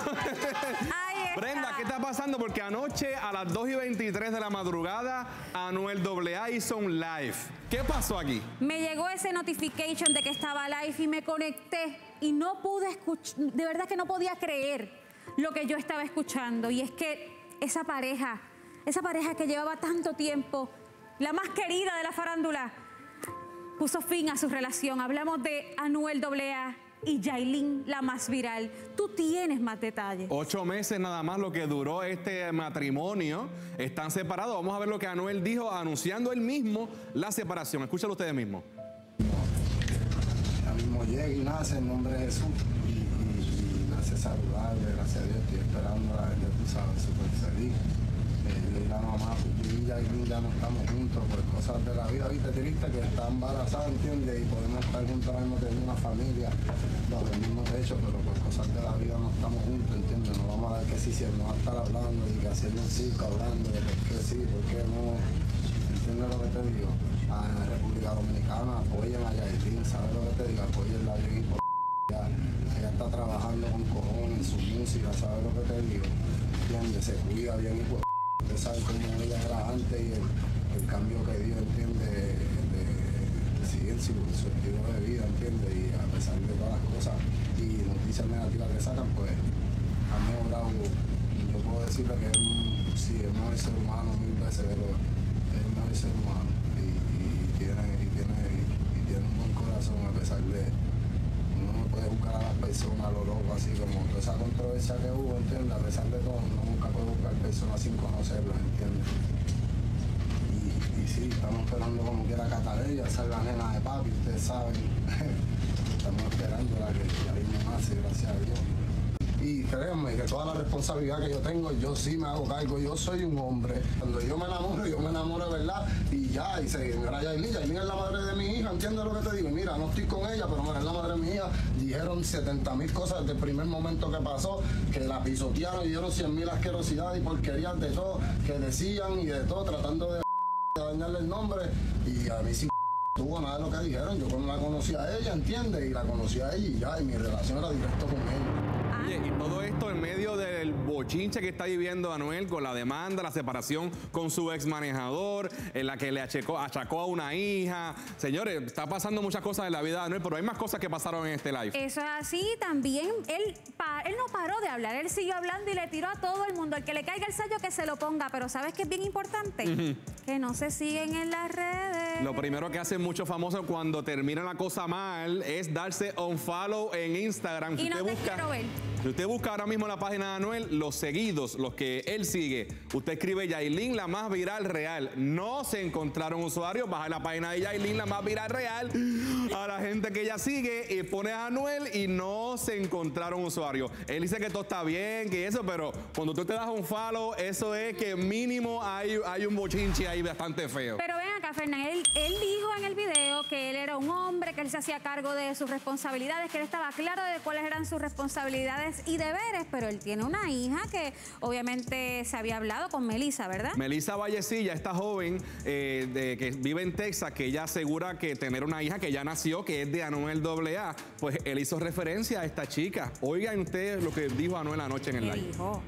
Brenda, ¿qué está pasando? Porque anoche a las 2:23 de la madrugada, Anuel AA hizo un live. ¿Qué pasó aquí? Me llegó ese notification de que estaba live y me conecté y no pude escuchar, de verdad que no podía creer lo que yo estaba escuchando. Y es que esa pareja que llevaba tanto tiempo, la más querida de la farándula, puso fin a su relación. Hablamos de Anuel AA y Yailin, la más viral. Tú tienes más detalles. 8 meses nada más lo que duró este matrimonio. Están separados. Vamos a ver lo que Anuel dijo anunciando él mismo la separación. Escúchalo ustedes mismos. Ya mismo llega y nace en nombre de Jesús y nace saludable, gracias a Dios. Estoy esperando a ella, tú sabes, súper feliz. Y la mamá y Yailin ya no estamos juntos por cosas de la vida, viste, triste, que está embarazada, ¿entiendes? Y podemos estar juntos ahora mismo, tener una familia bajo el mismo techo, pero por cosas de la vida no estamos juntos, ¿entiendes? No vamos a dar que sí, si no va a estar hablando y que haciendo un circo hablando de por qué sí, por qué no, ¿entiendes lo que te digo? A República Dominicana apoyen a Yailin, ¿sabes lo que te digo? Apoyen la bien y por ella está trabajando con cojones en su música, ¿sabes lo que te digo? ¿Entiendes? Se cuida bien y por usted sabe cómo ella era antes y el cambio que dio, ¿entiende? De su estilo de vida, ¿entiende? Y a pesar de todas las cosas y noticias negativas que sacan, pues ha mejorado. Yo puedo decirle que sí, es mejor ser humano 1000 veces, pero es mejor ser humano y tiene un buen corazón, a pesar de uno no puede buscar a las personas a lo loco, así como toda esa controversia que hubo, ¿entiendes? A pesar de todo, uno nunca puede buscar personas sin conocerlas, ¿entiendes? Y sí, estamos esperando como quiera Catalina, esa es la nena de papi, ustedes saben. Estamos esperando la que ya vino nace, gracias a Dios. Y créanme que toda la responsabilidad que yo tengo, yo sí me hago cargo, yo soy un hombre. Cuando yo me enamoro de verdad y ya, y se mira Yailin es la madre de mi hija, ¿entiendes lo que te digo? Y mira, no estoy con ella, pero mira, es la madre de mi hija. Dijeron 70.000 cosas desde el primer momento que pasó, que la pisotearon y dieron 100.000 asquerosidades y porquerías de todo, que decían y de todo, tratando de dañarle el nombre, y a mí sí tuvo nada de lo que dijeron. Yo no la conocí a ella, ¿entiendes? Y la conocí a ella y ya, y mi relación era directo con ella. Oye, y todo esto en medio del bochinche que está viviendo Anuel con la demanda, la separación con su ex manejador, en la que le achacó a una hija. Señores, está pasando muchas cosas en la vida de Anuel, pero hay más cosas que pasaron en este live. Eso es así, también él no paró de hablar, él siguió hablando y le tiró a todo el mundo. El que le caiga el sello que se lo ponga, pero ¿sabes qué es bien importante? Que no se siguen en las redes. Lo primero que hacen muchos famosos cuando termina la cosa mal es darse unfollow en Instagram. Y no te quiero ver. Si usted busca ahora mismo en la página de Anuel, los seguidos, los que él sigue, usted escribe Yailin, la más viral real. No se encontraron usuarios, baja la página de Yailin, la más viral real, a la gente que ella sigue y pone a Anuel y no se encontraron usuarios. Él dice que todo está bien, que eso, pero cuando tú te das un follow, eso es que mínimo hay un bochinche ahí bastante feo. Pero ven acá, Fernán, él dijo en el video que él era un hombre, que él se hacía cargo de sus responsabilidades, que él estaba claro de cuáles eran sus responsabilidades y deberes, pero él tiene una hija que obviamente se había hablado con Melissa, ¿verdad? Melissa Vallecilla, esta joven que vive en Texas, que ella asegura que tener una hija que ya nació, que es de Anuel AA, pues él hizo referencia a esta chica. Oigan ustedes lo que dijo Anuel anoche en el live. Dijo?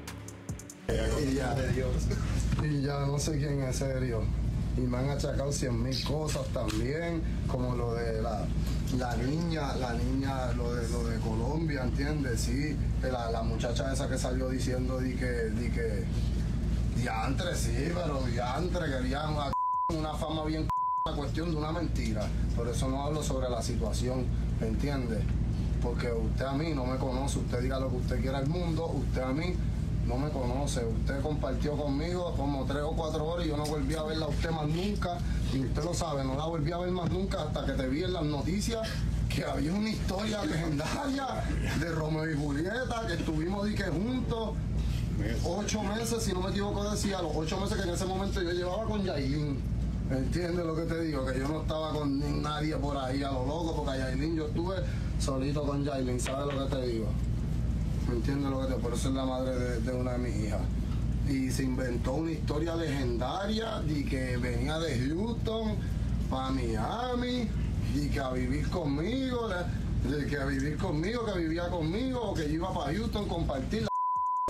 Y ya no sé quién es serio. Y me han achacado 100.000 cosas también, como lo de la niña, lo de Colombia, ¿entiendes? Sí, la muchacha esa que salió diciendo di que diantre, sí, pero diantre, querían una fama bien la cuestión de una mentira. Por eso no hablo sobre la situación, ¿entiendes? Porque usted a mí no me conoce, usted diga lo que usted quiera al mundo, usted a mí no me conoce. Usted compartió conmigo como 3 o 4 horas y yo no volví a verla a usted más nunca. Y usted lo sabe, no la volví a ver más nunca hasta que te vi en las noticias que había una historia legendaria de Romeo y Julieta, que estuvimos juntos 8 meses, si no me equivoco decía, los 8 meses que en ese momento yo llevaba con Yailin. ¿Entiendes lo que te digo? Que yo no estaba con nadie por ahí a lo loco, porque a Yailin yo estuve solito con Yailin, ¿sabes lo que te digo? ¿Me entiendes lo que te digo? Por eso es la madre de una de mis hijas. Y se inventó una historia legendaria de que venía de Houston para Miami, y que a vivir conmigo, que vivía conmigo, o que yo iba para Houston, compartir la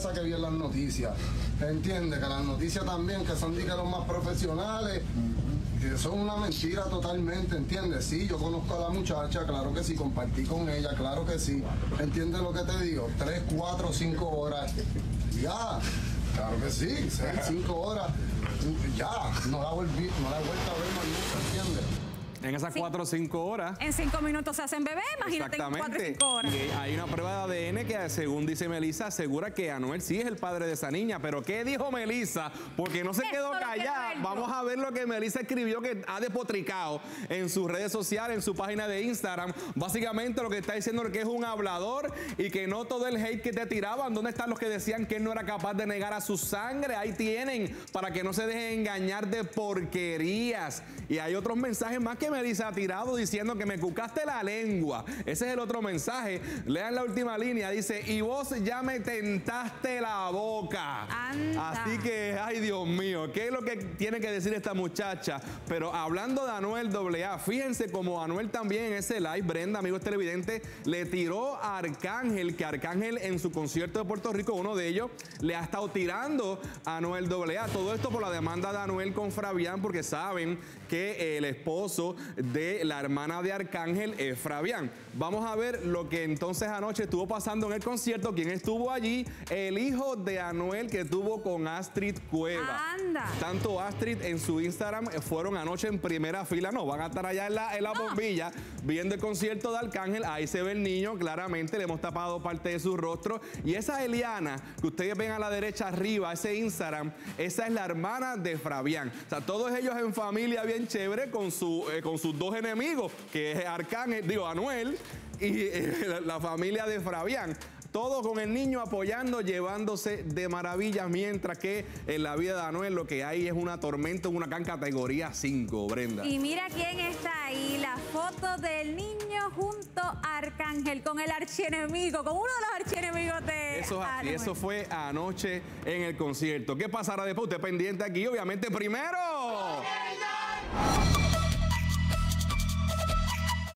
que vi en las noticias. Entiende que las noticias también, que son de que los más profesionales, que son una mentira totalmente, ¿entiendes? Sí, yo conozco a la muchacha, claro que sí, compartí con ella, claro que sí. ¿Entiendes lo que te digo? 3, 4, 5 horas. Ya, claro que sí, 6, 5 horas. Ya, no la he vuelto a ver más nunca, ¿entiendes? En esas 4 o 5 horas. En 5 minutos se hacen bebé, imagínate en 4 o 5 horas. Y hay una prueba de ADN que, según dice Melissa, asegura que Anuel sí es el padre de esa niña. Pero ¿qué dijo Melissa? Porque no se quedó callada. Vamos a ver lo que Melissa escribió, que ha despotricado en sus redes sociales, en su página de Instagram. Básicamente lo que está diciendo es que es un hablador y que no todo el hate que te tiraban. ¿Dónde están los que decían que él no era capaz de negar a su sangre? Ahí tienen, para que no se dejen engañar de porquerías. Y hay otros mensajes más que Melissa ha tirado diciendo que me cucaste la lengua. Ese es el otro mensaje. Lean la última línea. Dice, y vos ya me tentaste la boca. Anda. Así que, ay Dios mío, ¿qué es lo que tiene que decir esta muchacha? Pero hablando de Anuel AA, fíjense como Anuel también en ese live, Brenda, amigos televidentes, le tiró a Arcángel, que Arcángel en su concierto de Puerto Rico, uno de ellos, le ha estado tirando a Anuel AA. Todo esto por la demanda de Anuel con Fabián, porque saben que el esposo de la hermana de Arcángel es Fabián. Vamos a ver lo que entonces anoche estuvo pasando en el concierto. ¿Quién estuvo allí? El hijo de Anuel, que estuvo con Astrid Cueva. Anda. Tanto Astrid en su Instagram fueron anoche en primera fila. No, van a estar allá en la bombilla viendo el concierto de Arcángel. Ahí se ve el niño, claramente le hemos tapado parte de su rostro. Y esa Eliana que ustedes ven a la derecha arriba, ese Instagram, esa es la hermana de Fabián. O sea, todos ellos en familia bien chévere con sus dos enemigos, que es Arcángel, digo, Anuel y la familia de Fabián. Todo con el niño apoyando, llevándose de maravilla, mientras que en la vida de Anuel lo que hay es una tormenta, un huracán categoría 5, Brenda. Y mira quién está ahí, la foto del niño junto a Arcángel, con el archienemigo, con uno de los archienemigos de Eso es así, Anuel. eso fue anoche en el concierto. ¿Qué pasará después? Usted pendiente aquí, obviamente, primero.